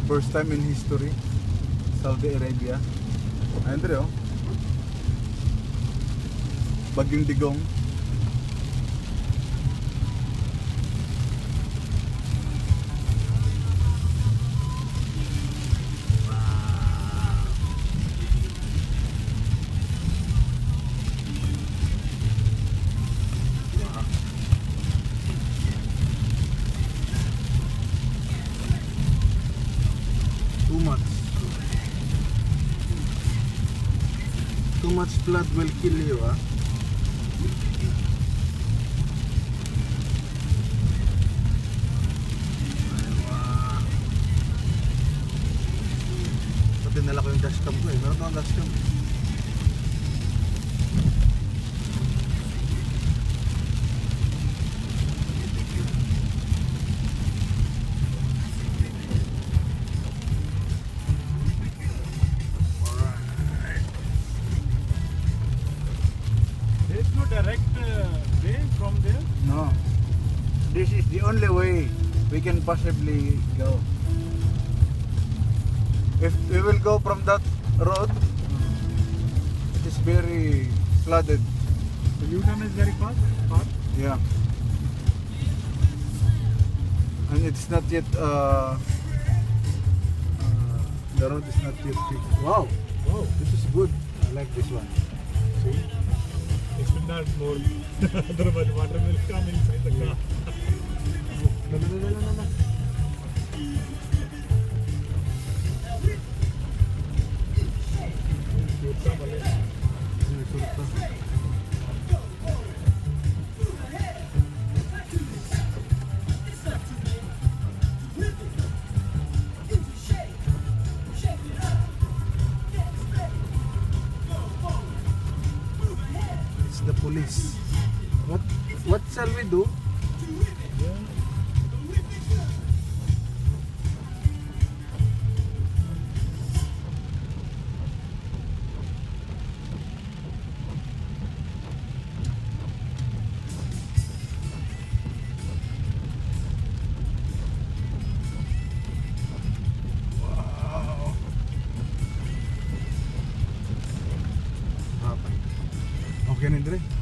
First time in history, Saudi Arabia. Andre, oh. Bagyong Digong. Too much blood will kill you, ah. Pati nala ko yung dashcam ko eh. Meron ko ang dashcam. Direct way from there? No. This is the only way we can possibly go. If we will go from that road, it is very flooded. The U-turn is very fast? Yeah. And it's not yet, the road is not yet fixed. Wow. Wow. This is good. I like this one. See? It should not more. Otherwise water will come inside the car. No. It's the police. What shall we do? Okay, Andre?